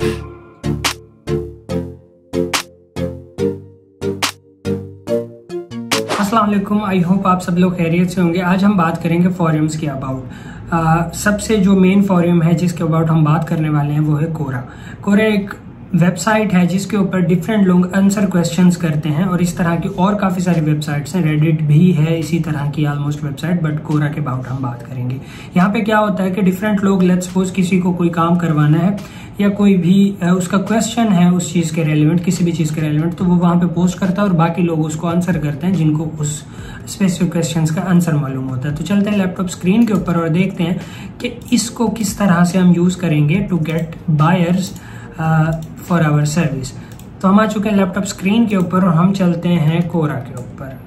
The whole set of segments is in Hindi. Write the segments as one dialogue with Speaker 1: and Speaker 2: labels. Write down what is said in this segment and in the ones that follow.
Speaker 1: अस्सलाम वालेकुम, आई होप आप सब लोग खैरियत से होंगे। आज हम बात करेंगे फोरम्स के अबाउट। सबसे जो मेन फोरम है जिसके अबाउट हम बात करने वाले हैं वो है कोरा। कोरा एक वेबसाइट है जिसके ऊपर डिफरेंट लोग आंसर क्वेश्चंस करते हैं और इस तरह की और काफ़ी सारी वेबसाइट्स हैं। रेडिट भी है इसी तरह की ऑलमोस्ट वेबसाइट, बट कोरा के अबाउट हम बात करेंगे। यहाँ पे क्या होता है कि डिफरेंट लोग, लेट्स सपोज किसी को कोई काम करवाना है या कोई भी उसका क्वेश्चन है उस चीज़ के रेलिवेंट, किसी भी चीज़ के रेलिवेंट, तो वो वहाँ पे पोस्ट करता है और बाकी लोग उसको आंसर करते हैं जिनको उस स्पेसिफिक क्वेश्चंस का आंसर मालूम होता है। तो चलते हैं लैपटॉप स्क्रीन के ऊपर और देखते हैं कि इसको किस तरह से हम यूज़ करेंगे to get buyers for our service. तो हम आ चुके हैं लैपटॉप स्क्रीन के ऊपर और हम चलते हैं कोरा के ऊपर।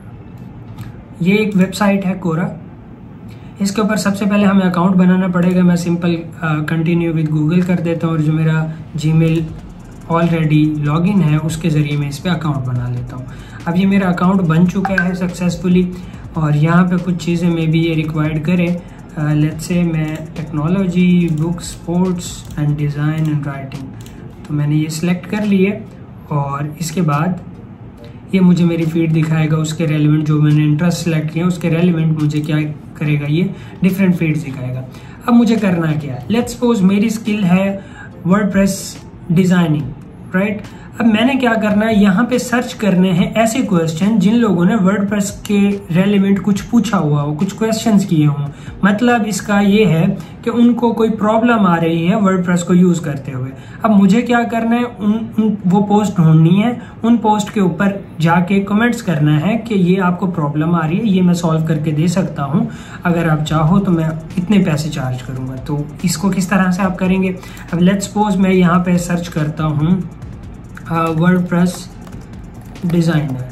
Speaker 1: ये एक वेबसाइट है कोरा। इसके ऊपर सबसे पहले हमें अकाउंट बनाना पड़ेगा। मैं सिंपल कंटिन्यू विद गूगल कर देता हूँ और जो मेरा जीमेल ऑलरेडी लॉगिन है उसके ज़रिए मैं इस पर अकाउंट बना लेता हूँ। अब ये मेरा अकाउंट बन चुका है सक्सेसफुली और यहाँ पे कुछ चीज़ें मे भी ये रिक्वायर्ड करे। लेट्स से मैं technology, books, sports and design and writing, तो मैंने ये सिलेक्ट कर लिए और इसके बाद ये मुझे मेरी फीड दिखाएगा उसके रेलिवेंट, जो मैंने इंटरेस्ट सेलेक्ट किया उसके रेलिवेंट मुझे क्या करेगा, ये डिफरेंट फीड्स दिखाएगा। अब मुझे करना क्या है, लेट्स सपोज मेरी स्किल है वर्डप्रेस डिजाइनिंग, राइट। अब मैंने क्या करना है, यहाँ पे सर्च करने हैं ऐसे क्वेश्चन जिन लोगों ने वर्डप्रेस के रेलिवेंट कुछ पूछा हुआ हो, कुछ क्वेश्चंस किए हों। मतलब इसका ये है कि उनको कोई प्रॉब्लम आ रही है वर्डप्रेस को यूज करते हुए। अब मुझे क्या करना है, वो पोस्ट ढूंढनी है, उन पोस्ट के ऊपर जाके कमेंट्स करना है कि ये आपको प्रॉब्लम आ रही है, ये मैं सॉल्व करके दे सकता हूँ, अगर आप चाहो तो मैं इतने पैसे चार्ज करूंगा। तो इसको किस तरह से आप करेंगे। अब लेट्स सपोज मैं यहाँ पे सर्च करता हूँ वर्डप्रेस डिजाइनर।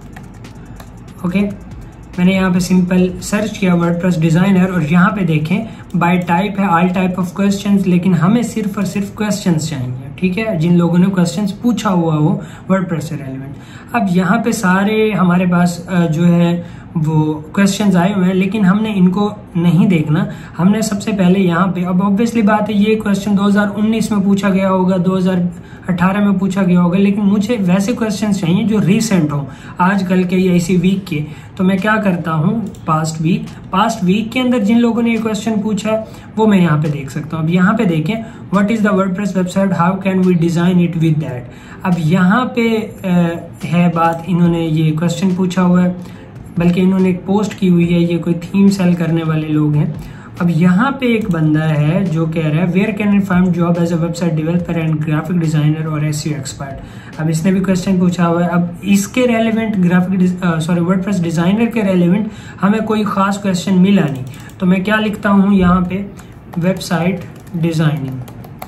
Speaker 1: ओके, मैंने यहाँ पे सिंपल सर्च किया वर्डप्रेस डिजाइनर और यहाँ पे देखें बाय टाइप है ऑल टाइप ऑफ क्वेश्चंस, लेकिन हमें सिर्फ और सिर्फ क्वेश्चंस चाहिए, ठीक है, जिन लोगों ने क्वेश्चंस पूछा हुआ हो वर्डप्रेस से रेलिवेंट। अब यहाँ पे सारे हमारे पास जो है वो क्वेश्चंस आए हुए हैं, लेकिन हमने इनको नहीं देखना। हमने सबसे पहले यहाँ पे, अब ऑब्वियसली बात है ये क्वेश्चन 2019 में पूछा गया होगा, 2018 में पूछा गया होगा, लेकिन मुझे वैसे क्वेश्चंस चाहिए जो रिसेंट हो, आजकल के या इसी वीक के। तो मैं क्या करता हूँ, पास्ट वीक के अंदर जिन लोगों ने ये क्वेश्चन पूछा है वो मैं यहाँ पे देख सकता हूँ। अब यहाँ पे देखें what is the WordPress website, how can we design it with that. अब यहाँ पे है बात, इन्होंने ये क्वेश्चन पूछा हुआ है, बल्कि इन्होंने एक पोस्ट की हुई है, ये कोई थीम सेल करने वाले लोग हैं। अब यहाँ पे एक बंदा है जो कह रहा है where can I find job as a website developer and graphic designer और एसईओ एक्सपर्ट। अब इसने भी क्वेश्चन पूछा हुआ है। अब इसके रेलिवेंट वर्डप्रेस डिजाइनर के रेलिवेंट हमें कोई खास क्वेश्चन मिला नहीं, तो मैं क्या लिखता हूँ यहाँ पे, वेबसाइट डिजाइनिंग,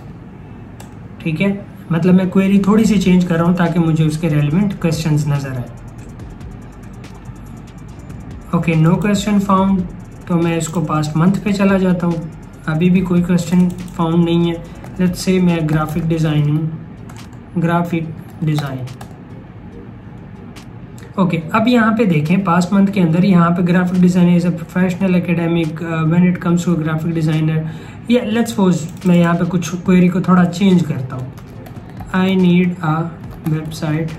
Speaker 1: ठीक है। मतलब मैं क्वेरी थोड़ी सी चेंज कर रहा हूँ ताकि मुझे उसके रेलिवेंट क्वेश्चंस नजर आए। ओके, नो क्वेश्चन फाउंड, तो मैं इसको पास्ट मंथ पे चला जाता हूँ, अभी भी कोई क्वेश्चन फाउंड नहीं है। लेट्स से मैं ग्राफिक डिज़ाइन। ओके, अब यहाँ पे देखें पास्ट मंथ के अंदर यहाँ पे graphic designer is a professional academic when it comes to graphic designer. या लेट्स सपोज मैं यहाँ पे कुछ क्वेरी को थोड़ा चेंज करता हूँ, I need a website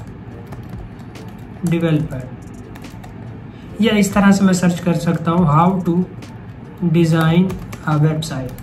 Speaker 1: developer, या इस तरह से मैं सर्च कर सकता हूँ how to design a website.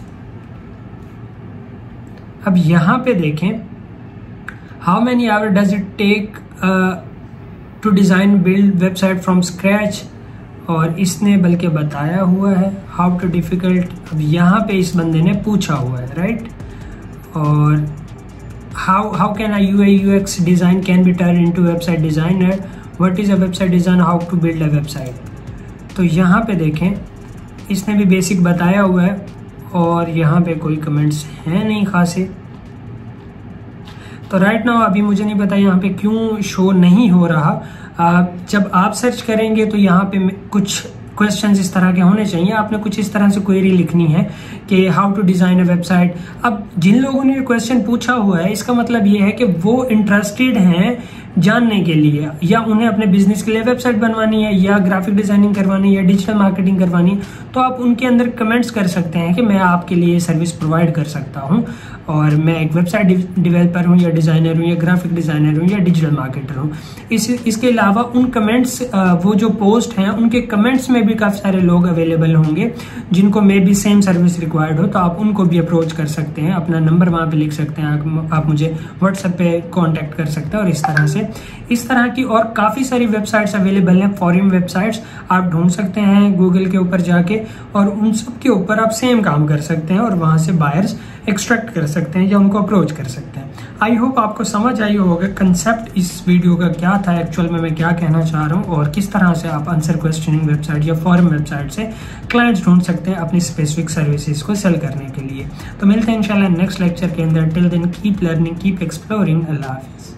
Speaker 1: अब यहाँ पे देखें how many hour does it take to design build website from scratch, और इसने बल्कि बताया हुआ है हाउ टू डिफिकल्ट। अब यहाँ पे इस बंदे ने पूछा हुआ है, राइट। और how can a UI UX design can be turn into website designer, what is a website design, how to build a website. तो यहाँ पे देखें इसने भी बेसिक बताया हुआ है और यहाँ पे कोई कमेंट्स हैं नहीं खासे। तो राइट नाउ अभी मुझे नहीं पता यहाँ पे क्यों शो नहीं हो रहा। जब आप सर्च करेंगे तो यहाँ पे कुछ क्वेश्चंस इस तरह के होने चाहिए। आपने कुछ इस तरह से क्वेरी लिखनी है कि how to design a website. अब जिन लोगों ने ये क्वेश्चन पूछा हुआ है इसका मतलब ये है कि वो इंटरेस्टेड हैं जानने के लिए, या उन्हें अपने बिजनेस के लिए वेबसाइट बनवानी है, या ग्राफिक डिजाइनिंग करवानी है, या डिजिटल मार्केटिंग करवानी है। तो आप उनके अंदर कमेंट्स कर सकते हैं कि मैं आपके लिए सर्विस प्रोवाइड कर सकता हूँ। और मैं एक वेबसाइट डेवलपर हूँ या डिज़ाइनर हूँ या ग्राफिक डिज़ाइनर हूँ या डिजिटल मार्केटर हूँ। इसके अलावा उन कमेंट्स, वो जो पोस्ट हैं उनके कमेंट्स में भी काफ़ी सारे लोग अवेलेबल होंगे जिनको मे भी सेम सर्विस रिक्वायर्ड हो, तो आप उनको भी अप्रोच कर सकते हैं। अपना नंबर वहाँ पे लिख सकते हैं, आप मुझे व्हाट्सएप पे कांटेक्ट कर सकते हैं। और इस तरह की और काफ़ी सारी वेबसाइट्स अवेलेबल हैं, फॉरेन वेबसाइट्स आप ढूंढ सकते हैं गूगल के ऊपर जाके, और उन सब के ऊपर आप सेम काम कर सकते हैं और वहाँ से बायर्स एक्सट्रैक्ट कर सकते हैं या उनको अप्रोच कर सकते हैं। आई होप आपको समझ आई होगा कंसेप्ट इस वीडियो का क्या था, एक्चुअल में मैं क्या कहना चाह रहा हूँ, और किस तरह से आप आंसर क्वेश्चनिंग वेबसाइट या फॉरेन वेबसाइट से क्लाइंट्स ढूंढ सकते हैं अपनी स्पेसिफिक सर्विसेज को सेल करने के लिए। तो मिलते हैं इंशाल्लाह नेक्स्ट लेक्चर के अंदर। Till then keep learning, keep exploring. Allah हाफिज़।